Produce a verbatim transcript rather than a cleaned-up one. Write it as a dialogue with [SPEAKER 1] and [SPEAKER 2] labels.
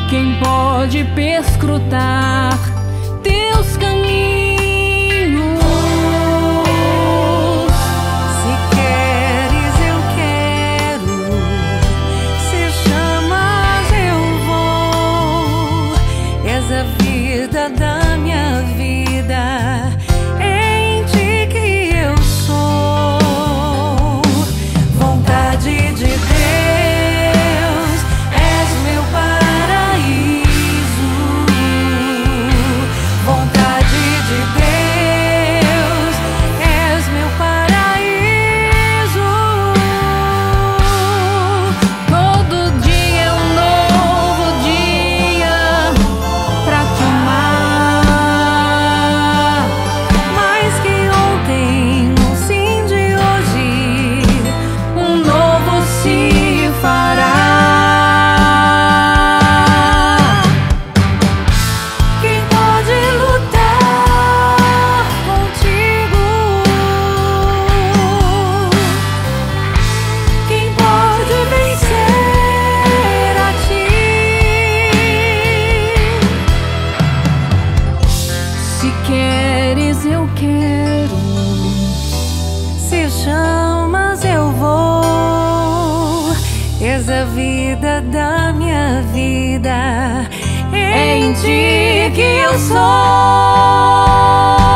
[SPEAKER 1] Quem pode perscrutar teus caminhos?
[SPEAKER 2] Se queres, eu quero. Se chamas, eu vou. És a vida da minha vida. É em ti que eu sou. Vontade de Deus.
[SPEAKER 1] Se queres, eu quero.
[SPEAKER 2] Se chamas, eu vou. És a vida da minha vida. É em ti que eu sou.